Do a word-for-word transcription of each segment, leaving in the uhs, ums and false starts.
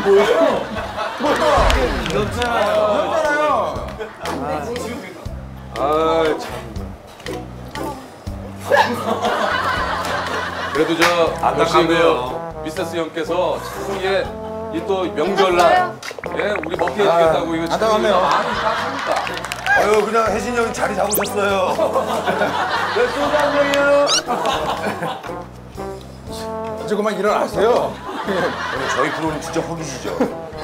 뭐예요? 뭐야? 이겼잖아요. 아 참. 그래도 저 역시 그 미세스 형께서 참 이게 이 또 명절날 예 우리 먹게 해주겠다고 이거 참 안타깝네요. 마음이 따뜻합니다. 아유 그냥 혜진이 형이 자리 잡으셨어요. 네, 소주 한 병이에요. 이제 그만 일어나세요. 오늘 저희 프로는 진짜 허기지죠.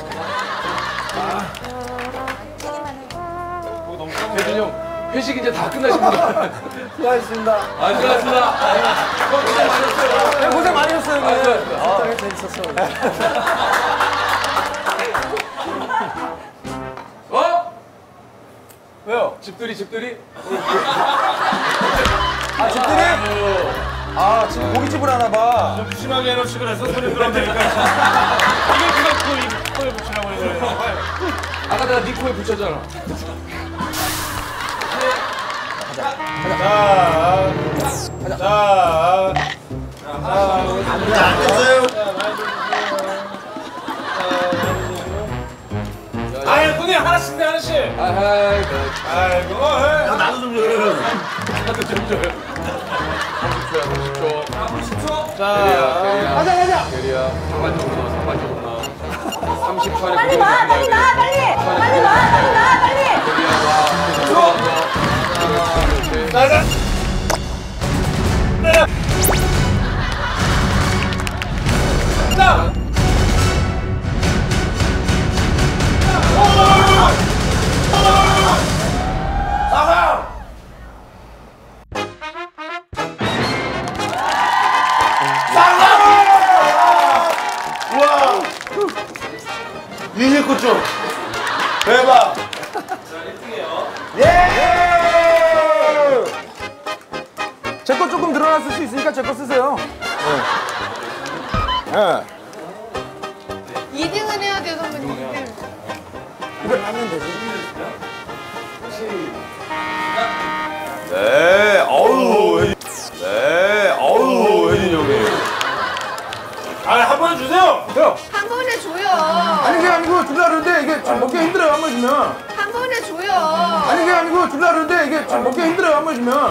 혜준이 형 회식 이제 다 끝나신 거예요? 수고하셨습니다. 아 수고하셨습니다. 형 고생 많으셨어요. 네, 고생 많이 했어요. 아, 수고하셨어요. 재밌었어요. 어? 왜요? 집들이 집들이? 아 집들이? 아 지금 고깃집을 하나 봐. 좀 심하게 해놓으시고 그래서 소리 들으면 되니까. 이게 그거 이 코에 붙이라고 해요. 아까 내가 네 코에 붙였잖아. 자, 자, 자, 안 됐어요? 아이, 손이 하나씩 내 하나씩. 아하이 아이고, 나도 좀 줘요. 나도 좀 줘요. 삼십 초야 삼십 초. 자, 가자 가자. 게리야 상반적으로 넣어 상반적으로 넣어. 삼십 초 안에 빨리 와, 빨리 나, 빨리! 빨리 와, 빨리 나, 빨리! 게리야 와. 하나 둘 셋. 가자. 네. 자. 우와! 이제 꽃죠? 대박! 자, 일 등이에요. 예! 제 거 조금 늘어났을 수 있으니까 제 거 쓰세요. 네. 네. 이 등은 해야 돼요, 선배님. 이 등. 이걸 하면 되지. 네, 어우, 혜진. 네, 어우, 혜진 형님. 아, 한 번 주세요. 형! 한 번에 줘요. 아니, 그게 아니고 줄라 그러는데 이게 좀 먹기 힘들어요, 한 번 주면. 한 번에 줘요. 아니, 그게 아니고 줄라 그러는데 이게 좀 먹기 힘들어요, 한 번 주면.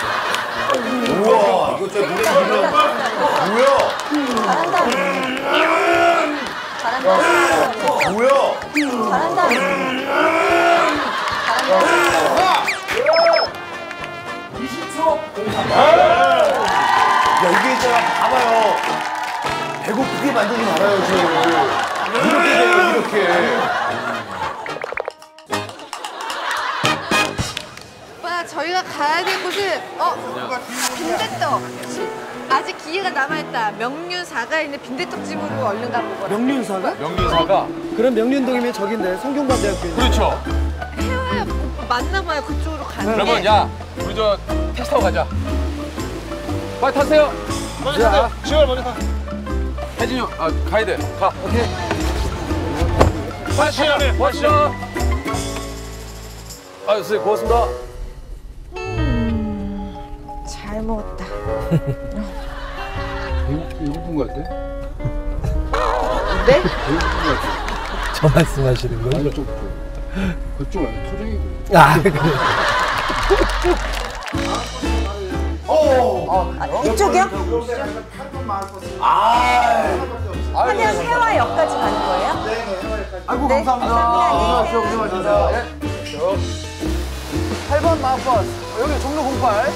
우와, 이거 진짜 눈에 보면 뭐야? 잘한다. 잘한다. 뭐야? 잘한다. 이십 초. 야, 이게 있잖아, 봐봐요. 배고프게 만들지 말아요, 저. 이렇게 돼요, 이렇게. 오빠, 저희가 가야 될 곳은 어? 빈대떡. 아직 기회가 남아있다. 명륜사가 있는 빈대떡집으로 얼른 가보거라. 명륜사가? 명륜사가. 그럼 명륜동이면 저긴데 성균관대학교 있는. 그렇죠. 해와야 오빠 맞나봐요. 그쪽으로 가는 게. 그러면 야 우리 저 택시 타고 가자. 빨리 타세요. 먼저 타세요. 지월 먼저 타. 혜진이 형, 아 가야 돼. 가. 오케이. 빨리 시원해. 고맙습니다. 아 선생님 고맙습니다. 잘 먹었다. 배고픈 거 같아? 네? 배고픈 거 같아. 저 말씀하시는 거예요? 아니 쪽 그쪽 아니 토종이. 아, 그래. 아, 이쪽이요? 그냥 해화역까지 가는 거예요? 아이고, 네. 감사합니다. 감사합니다. 고생하셨습니다. 예. 팔 번 마음버스. 여기 종로 공팔.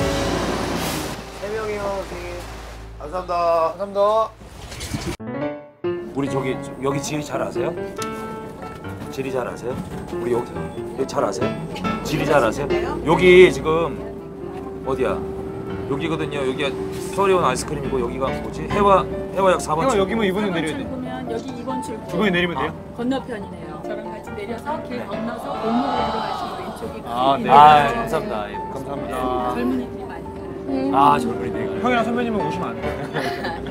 세 명이요, 되게. 감사합니다. 감사합니다. 우리 저기 여기 지리 잘 아세요? 지리 잘 아세요? 우리 여기 여기 잘 아세요? 지리 잘 아세요? 여기 지금 어디야? 여기거든요. 여기가 서리온 아이스크림이고 여기가 뭐지? 해화 해화역 사 번. 형 여기면 이분은 내려야 돼. 보면 여기 이 번 출구 이번에 내리면 돼요? 건너편이네요. 저랑 같이 내려서 길 건너서 골목으로 들어가시면 왼쪽이 아, 네. 아, 감사합니다. 예. 감사합니다. 젊은이들이 많이 가요. 아, 젊은이들. 형이랑 선배님은 오시면 안 돼요.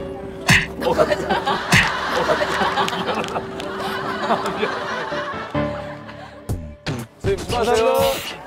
선생님 수고하세요.